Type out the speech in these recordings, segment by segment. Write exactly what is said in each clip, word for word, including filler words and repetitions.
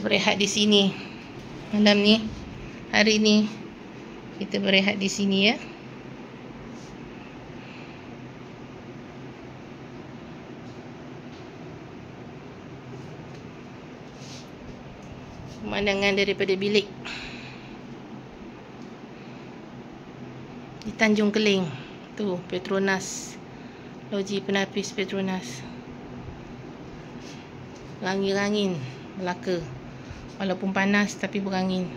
berehat di sini malam ni. Hari ni kita berehat di sini ya. Pemandangan daripada bilik di Tanjung Keling. Tu Petronas, loji penapis Petronas. Angin-angin Melaka. Walaupun panas tapi berangin.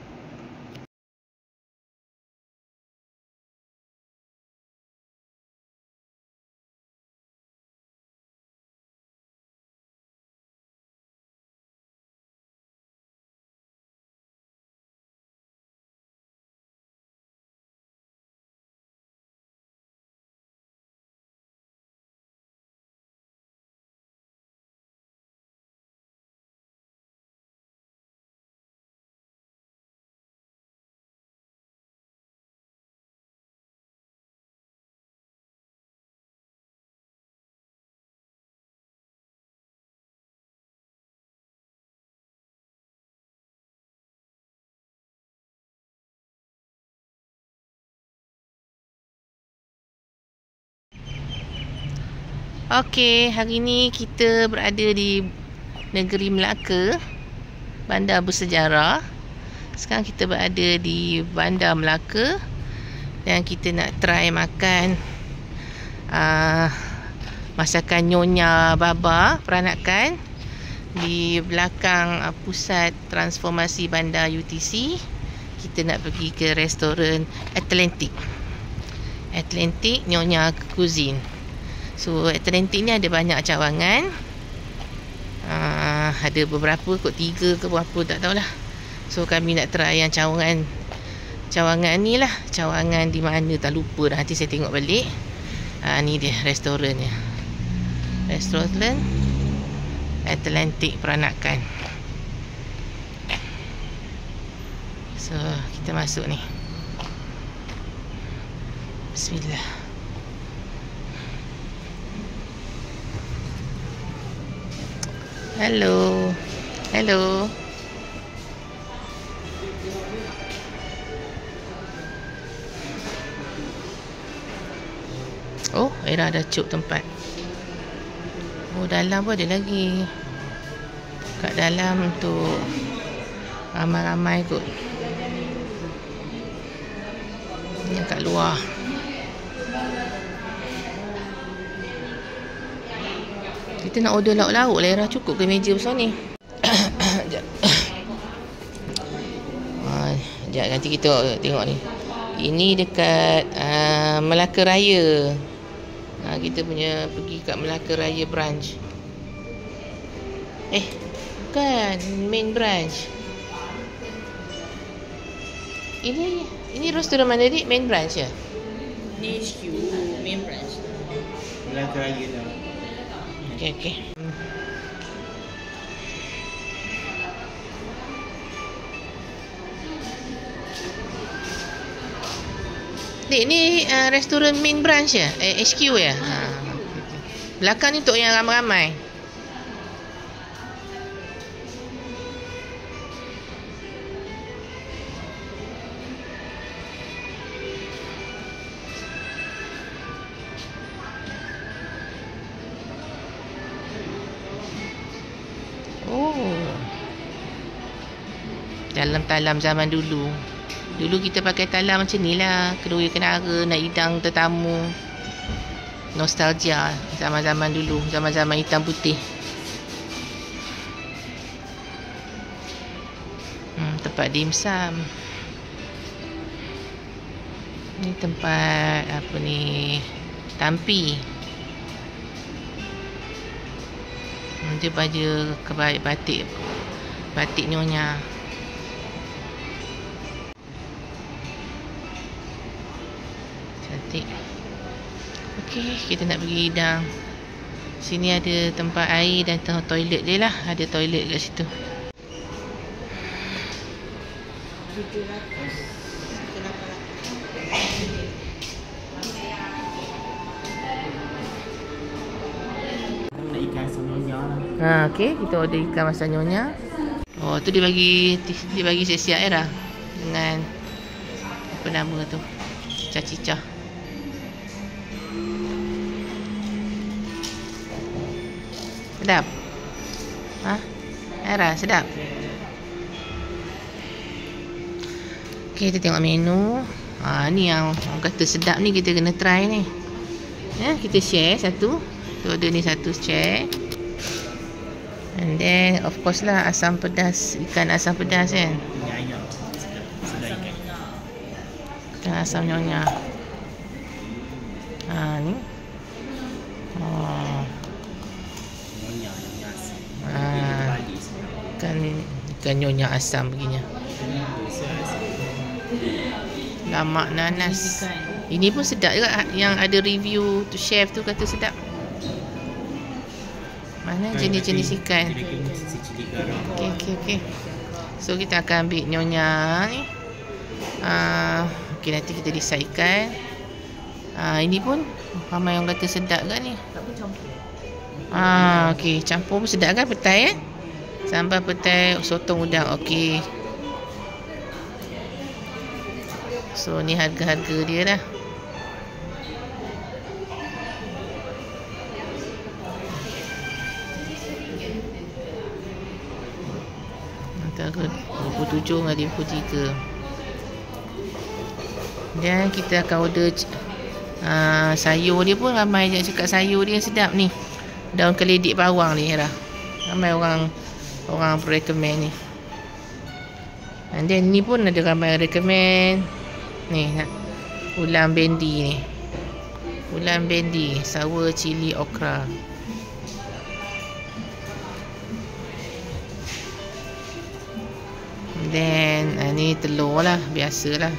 Okey, hari ni kita berada di negeri Melaka, bandar bersejarah. Sekarang kita berada di bandar Melaka dan kita nak try makan uh, masakan Nyonya Baba peranakan di belakang uh, pusat transformasi bandar U T C. Kita nak pergi ke restoran Atlantic. Atlantic Nyonya Cuisine. So Atlantic ni ada banyak cawangan. uh, Ada beberapa kot, tiga ke berapa tak tahulah. So kami nak try yang cawangan Cawangan ni lah. Cawangan di mana tak lupa dah. Nanti saya tengok balik. uh, Ni dia restorannya. Restoran Atlantic peranakan. So kita masuk ni. Bismillah. Hello. Hello. Oh, Era dah cuk tempat. Oh, dalam pun ada lagi. Kat dalam untuk ramai-ramai kot. Yang kat luar. Kita nak order lauk-lauk lah. Era cukup ke meja besar ni? Sekejap. Ha, sekejap nanti kita tengok ni. Ini dekat uh, Melaka Raya. Ha, kita punya pergi kat Melaka Raya branch. Eh, bukan. Main branch. Ini ini restoran mana ni? Main branch ya? Ni H Q, main branch. Melaka Raya dah. Okey, okey. Dek, ni uh, restoran main branch ya? Eh, H Q ya? Ha. Belakang ni untuk yang ramai-ramai. Oh. Dalam talam zaman dulu. Dulu kita pakai talam macam ni lah. Kedua kenara nak hidang tetamu. Nostalgia zaman-zaman dulu. Zaman-zaman hitam putih. Hmm, tempat dimsum. Ni tempat apa ni? Tampi. Dia baju kebaik batik. Batik Nyonya. Cantik. Okey, kita nak pergi hidang. Sini ada tempat air dan toilet dia lah. Ada toilet kat situ. tujuh ratus. Nak ikan masak Nyonya lah. Ha, okey, kita order ikan masak Nyonya. Oh, tu dia bagi dia bagi siap-siap Era dengan apa nama tu? Cicah-cicah. Sedap. Ha? Era sedap. Okey, kita tengok menu. Ha, ni yang orang kata sedap ni, kita kena try ni. Ya, kita share satu. Tu ada ni satu share. And then of course lah asam pedas, ikan asam pedas kan. Nyonya. Sedap ikan. Ikan asam nyonya. Ha ni. Oh. Nyonya, nyonya asam. Ha. Ikan ikan nyonya asam begini. Lamak nanas. Ini pun sedap juga, yang ada review tu chef tu kata sedap. Mana jenis-jenis ikan. Okey okey okey. So kita akan ambil nyonya ni. Ah, uh, okey nanti kita decide ikan. Ah, uh, ini pun ramai orang kata sedap kan ni. Ah, okey, campur pun sedap kan, petai kan? Sambal petai, sotong udang. Okey. So ni harga-harga dia dah. Antara dua puluh tujuh dengan lima puluh tiga. Dan kita akan order uh, sayur dia pun ramai je cakap sayur dia sedap ni. Daun keledik bawang ni Era. Ramai orang orang recommend ni. And then ni pun ada ramai recommend. Ni ulam bendi ni. Ulam bendi, sour chili okra. Then uh, ni telur lah, biasalah.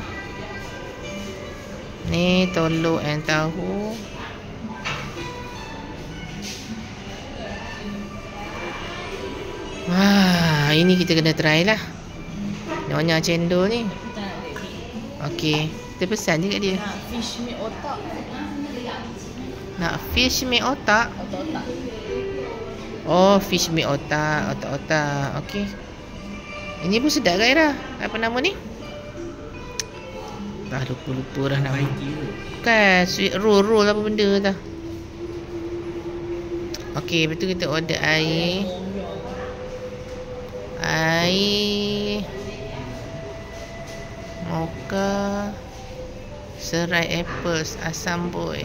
Ni telur and tahu. Wah, ini kita kena try lah. Nyonya cendol ni. Okey, kita pesan je kat dia. Nak fish meat otak. Nak fish meat otak? Otak-otak. Oh, fish meat otak, otak-otak. Okey. Ini pun sedap kan Era? Apa nama ni? Dah lupa-lupa dah nama. Bukan, sweet roll, roll apa benda dah. Okey, betul kita order air. Air. Mocha. Serai apples, asam boy.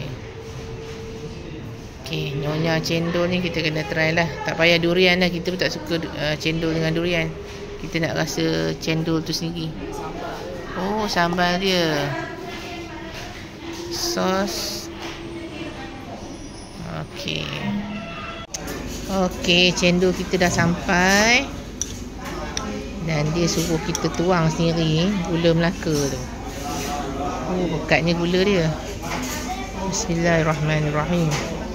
Okey, nyonya cendol ni kita kena try lah. Tak payah durian lah, kita pun tak suka uh, cendol dengan durian. Kita nak rasa cendol tu sendiri. Oh, sambal dia. Sos. Okey. Okey, cendol kita dah sampai. Dan dia suruh kita tuang sendiri gula Melaka tu. Oh, bekatnya gula dia. Bismillahirrahmanirrahim.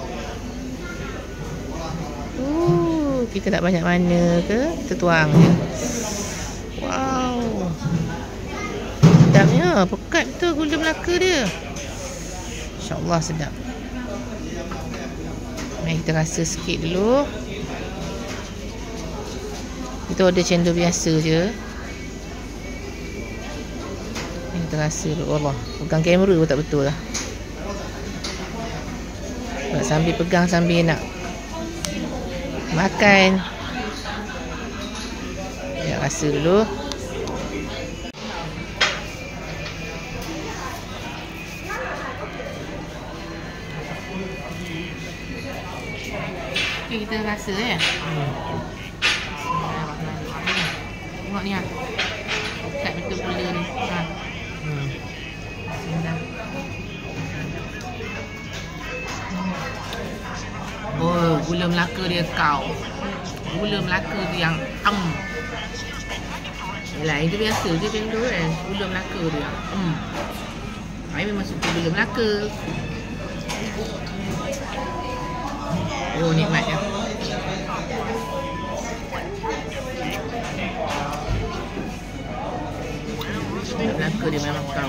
Oh, kita nak banyak mana ke? Kita tuang je. Wow. Sedapnya, pekat tu gula Melaka dia. InsyaAllah sedap. Mari kita rasa sikit dulu. Kita order cendol biasa je. Kita rasa dulu. Allah, pegang kamera pun tak betul lah. Nak sambil pegang sambil nak makan. Ya, rasa dulu. Okay, kita rasa ya. Hmm. Tengok ni ah. Pekat betul gula ni. Ha. Hmm. Bismillah. Oh, gula Melaka dia kau. Gula Melaka tu yang am. Yalah, itu biasa je cendol kan. Gula Melaka dia. Hmm. Saya memang suka gula Melaka. Oh, nikmatnya. Gula Melaka dia memang kau.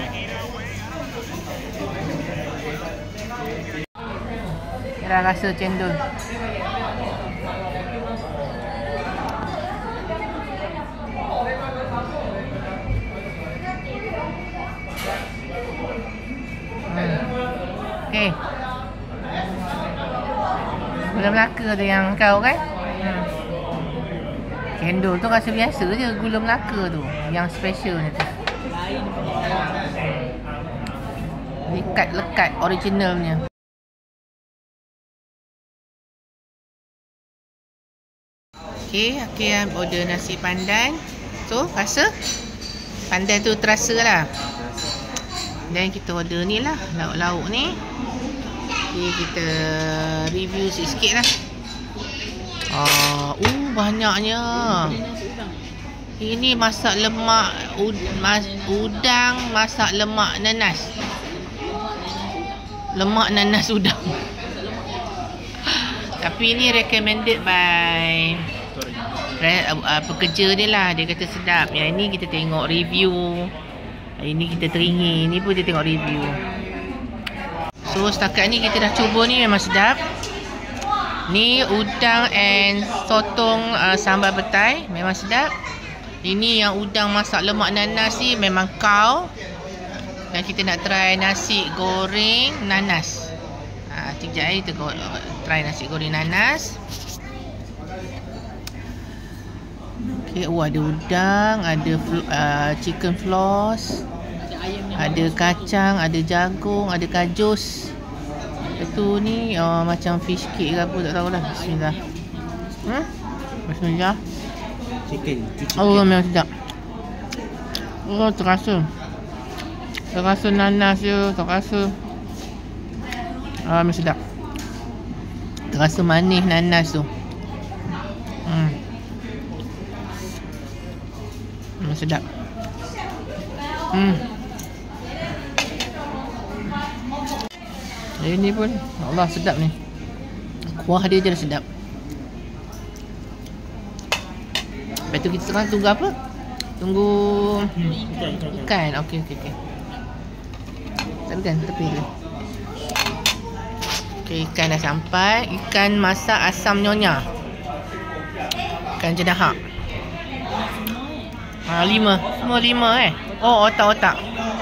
Kita rasa cendol. Eh, gula Melaka tu yang kau kan? Hmm. Cendol tu rasa biasa je. Gula Melaka tu yang special ni tu. Lekat-lekat originalnya. Okay, okay, order nasi pandan. So, rasa? Pandan tu terasa lah. Dan kita order ni lah, lauk-lauk ni. Okay, kita review sikit lah. Ah, uh, banyaknya. Ini masak lemak ud, mas, udang, masak lemak nanas. Lemak nanas udang. Tapi ini recommended by uh, pekerja dia lah. Dia kata sedap. Yang ini kita tengok review. Ini kita teringin. Ini pun dia tengok review. So setakat ni kita dah cuba ni memang sedap. Ni udang and sotong uh, sambal petai. Memang sedap. Ini yang udang masak lemak nanas ni memang kau. Dan kita nak try nasi goreng nanas. Ha, sekejap ni kita try nasi goreng nanas. Okay, oh ada udang, ada uh, chicken floss, ada kacang, ada jagung, ada kajus. Itu ni uh, macam fish cake ke apa, tak tahulah. Bismillah. Hmm? Bismillah. Chicken, chicken. Oh, memang sedap. Oh, terasa. Terasa nanas je, terasa. Ah, memang sedap. Terasa manis nanas tu. Hmm. Memang sedap. Hmm. Ini pun Allah sedap ni. Kuah dia je dah sedap. Lepas tu kita sekarang tunggu apa? Tunggu hmm, ikan. Okey okey okey. Tak kan tepi dia. Okey, ikan dah sampai. Ikan masak asam nyonya. Ikan jedahak. Ha, lima. Semua lima eh. Oh, otak-otak.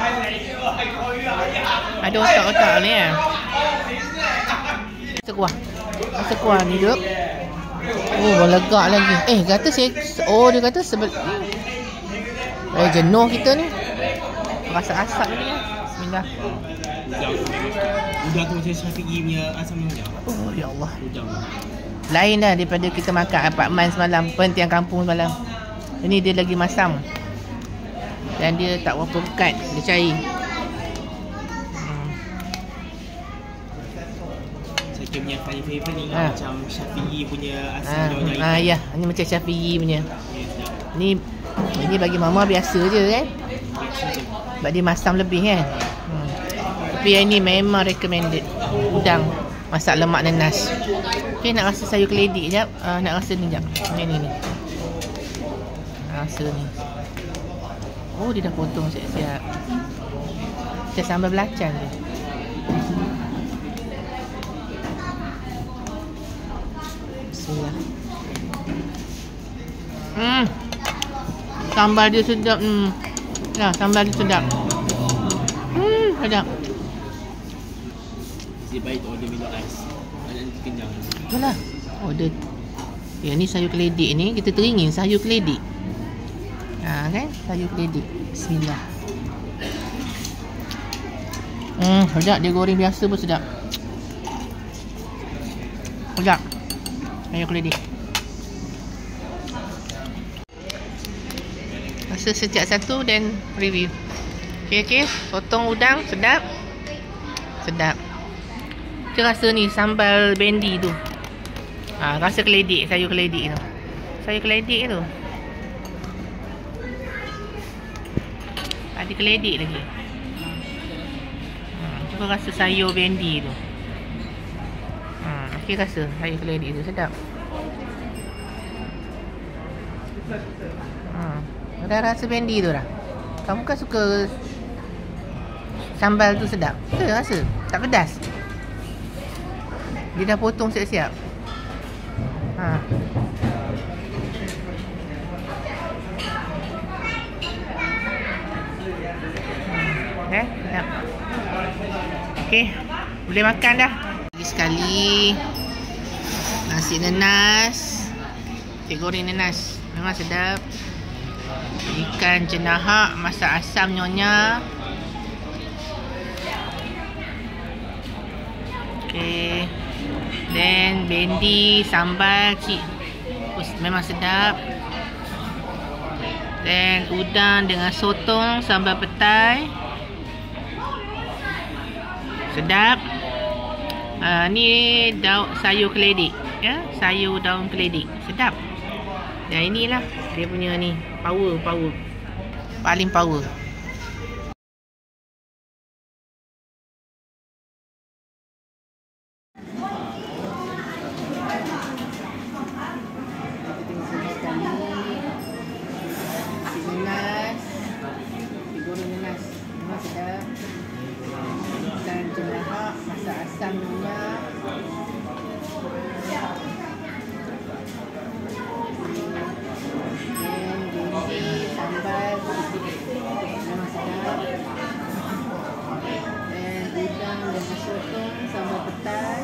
Ada otak-otak ni eh. Rasa kuah. Rasa kuah ni duk. Oh, lega lagi. Eh, kata saya... Oh, dia kata sebel... Eh, jenuh kita ni. Rasa asap ni. Bismillah. Udang tu macam Syafi'i punya asam nyonya. Oh, ya Allah. Udang. Lain dah daripada kita makan apartmen semalam. Pentiang kampung semalam. Ini dia lagi masam. Dan dia tak berapa pekat. Dia cair. Saya punya paling favourite ni ha. Macam Syafi'i punya asam Ah, nyonya. ah, ya, ini macam Syafi'i punya. Ni ini bagi mama biasa je kan. Sebab dia masam lebih kan. Hmm. Tapi yang ni memang recommended. Udang masak lemak nanas. Okay, nak rasa sayur keledi sekejap. Uh, nak rasa ni sekejap. Ni ni ni. Rasa ni. Oh, dia dah potong siap-siap. Macam sambal belacan je. Bismillah. Hmm. Sambal dia sedap. Hmm. Ya, sambal dia sedap. Hmm, sedap. Dia baik order Milo Ice. Nanti kenyang. Itulah. Order. Ya, ni sayur keledik ni. Kita teringin sayur keledik. Ha, kan? Sayur keledik. Bismillah. Hmm, sedap. Dia goreng biasa pun sedap. Sedap. Sayur keledik. Rasa setiap satu dan review. Okey okey, potong udang sedap. Sedap. Kita rasa ni sambal bendi tu. Ha, rasa keledik, sayur keledik tu. Sayur keledik tu. Ada keledik lagi. Ha, tu rasa sayur bendi tu. Ha, okey rasa sayur keledik tu sedap. Ha. Dah rasa bendi tu dah. Kamu kan suka sambal tu sedap. Betul rasa. Tak pedas. Dia dah potong siap-siap. Ha. Hmm. Eh, sedap. Okey. Boleh makan dah. Lagi sekali nasi nenas. Cik goreng nenas. Memang sedap. Ikan cenahak masak asam nyonya. Okay. Then bendi sambal cik. Oh, memang sedap. Then udang dengan sotong sambal petai. Sedap. Uh, ni daun sayur keledik, ya, sayur daun keledik. Sedap. Dan inilah dia punya ni, power, power. Paling power. Masak asam minyak. Dan bendi sambal memang sedap. Dan udang dengan sotong sambal petai.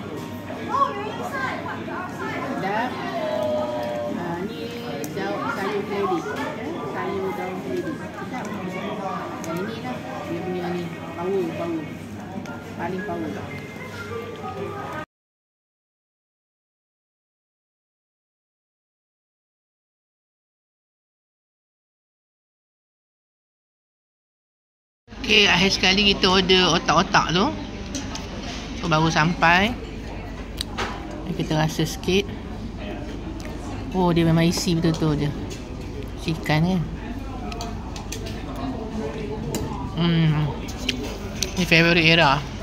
Sedap. Ha, ni daun sayur keledik, eh? Sayur daun keledik. Sedap. Dan inilah dia punya ni, power, power. Paling power. Okay, akhir sekali kita order otak-otak tu. So, baru sampai. Kita rasa sikit. Oh, dia memang isi betul-betul je. Ikan kan. Hmm. Ni favourite Era.